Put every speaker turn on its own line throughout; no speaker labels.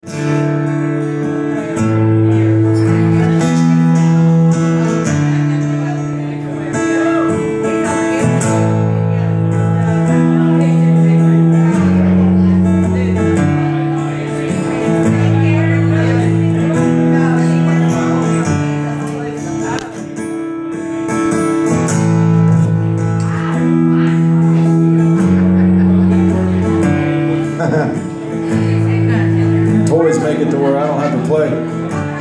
Toys make it to where I don't have to play.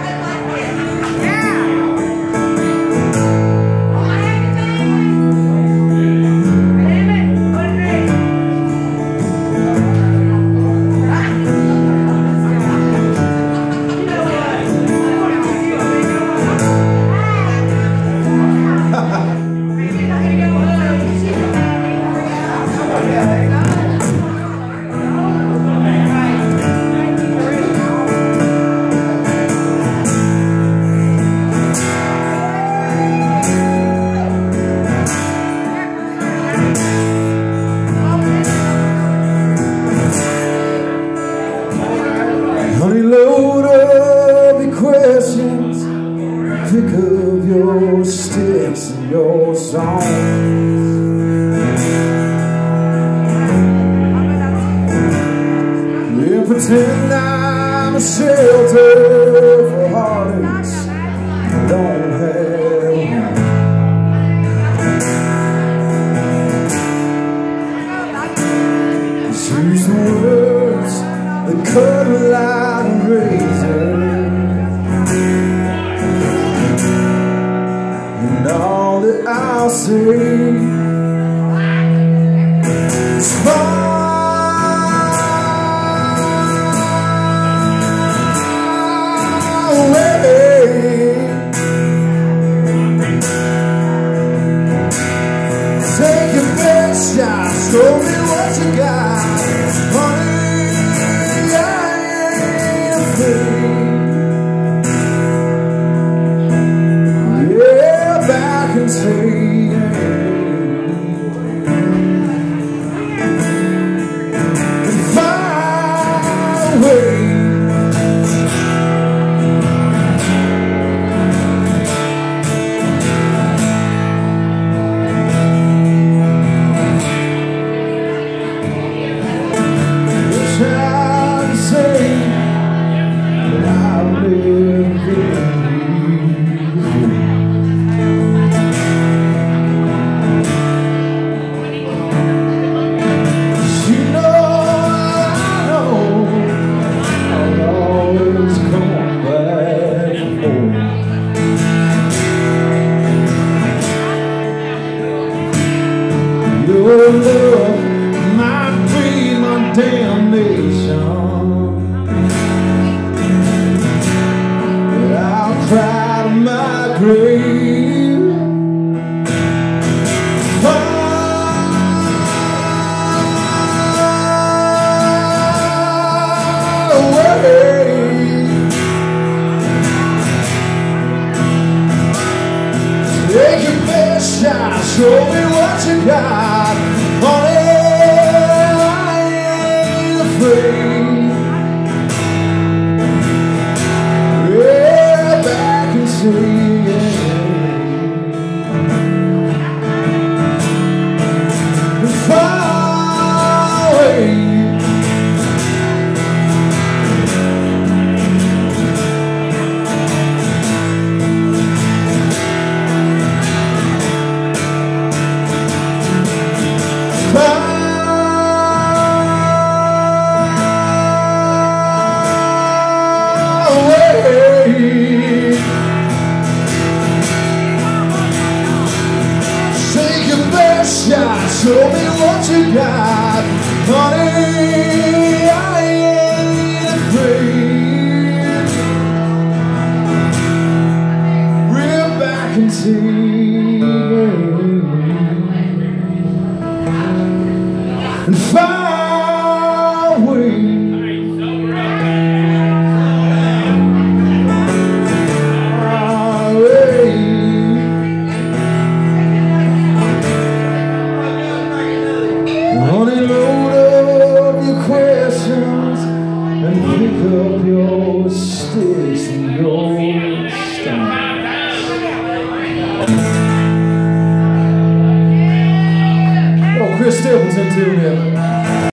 Honey, load up your questions, pick up your sticks and your songs, yeah, pretend I'm a shelter for heartaches I don't have. Choose the words that cut like a razor, and all that I'll say is far away. Take your best shot, show me what you got, honey. Yeah, back and say far away. Wish I could say your love might be my damnation, but I'll cry to my grave far away. Take your best shot, show me what you got, honey, I ain't afraid. Yeah, back and see far away. Take your best shot, show me what you got, honey, I ain't afraid. Real back and see and far away. Honey, load up your questions and pick up up your sticks and your stones. Oh, Chris Stapleton too, man.